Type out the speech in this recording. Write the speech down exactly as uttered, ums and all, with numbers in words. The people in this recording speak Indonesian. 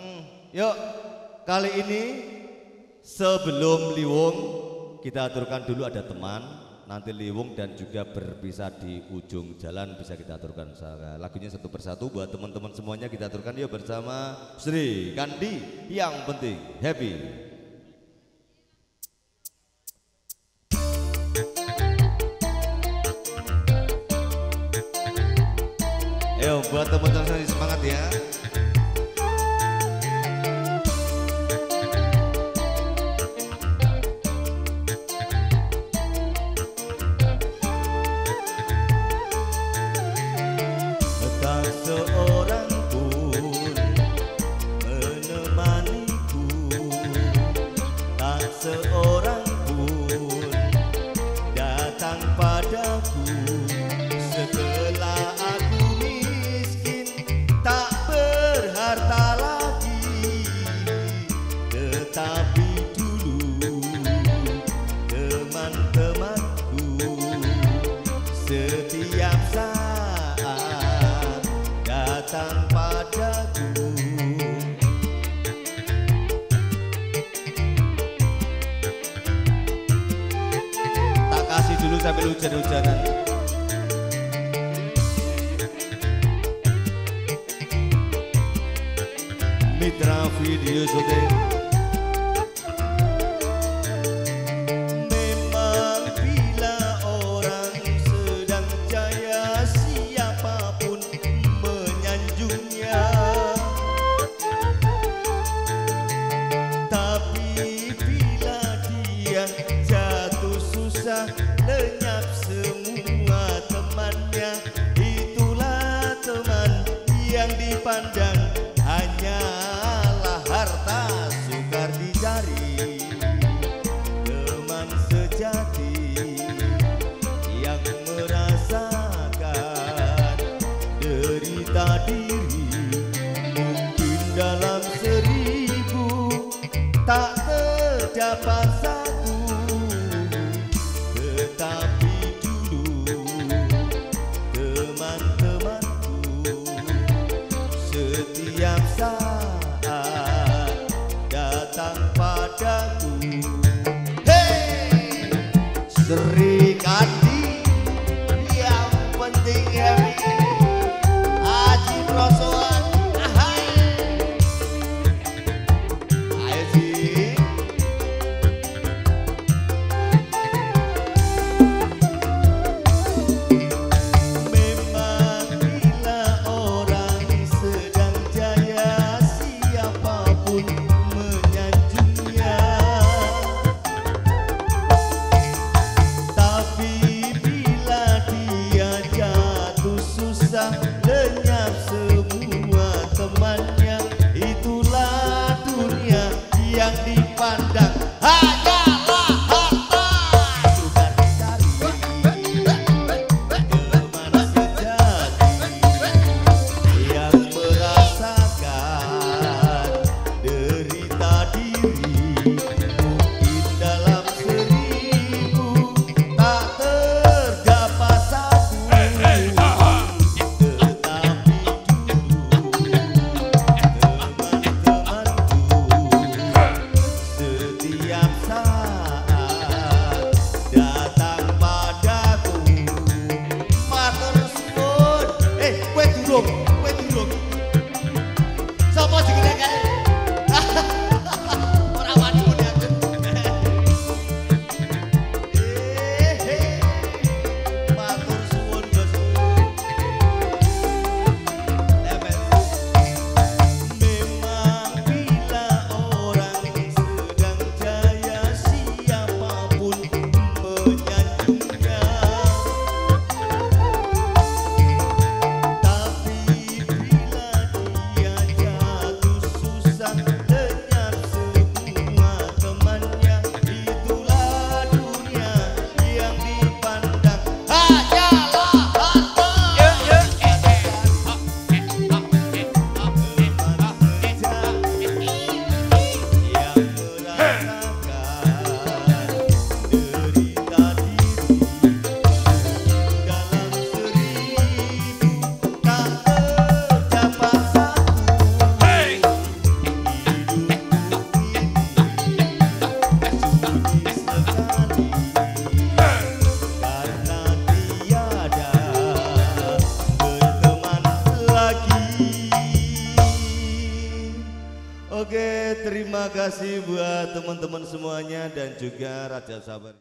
Yuk, kali ini sebelum Liwung kita aturkan dulu ada teman, nanti Liwung dan juga berpisah di ujung jalan bisa kita aturkan. Lagunya satu persatu buat teman-teman semuanya kita aturkan yuk bersama Sri Kandi, yang penting happy. Ayo buat teman-teman semangat ya. Tak seorang pun menemaniku, tak seorang pun datang padaku setelah aku miskin, tak berharta lagi. Tetapi dulu teman-temanku setiap saat datang padaku. Tak kasih dulu sambil hujan-hujanan. Mitra video syuting. Memang bila orang sedang jaya siapapun menyanjungnya, tapi bila dia jatuh susah lenyap semua temannya. Itulah teman yang dipandang hanyalah harta sukar dicari. Teman sejati yang merasakan derita diri, mungkin dalam seribu tak terdapat satu. Tetapi dulu teman-temanku setiap saat datang padaku. Hey, Sri Kandi, yang penting happy. Haji Prosoan, ahai. Ayo Ji. Memang bila orang sedang jaya siapapun menyanjungnya, Oke, terima kasih buat teman-teman semuanya dan juga Raja Sabar.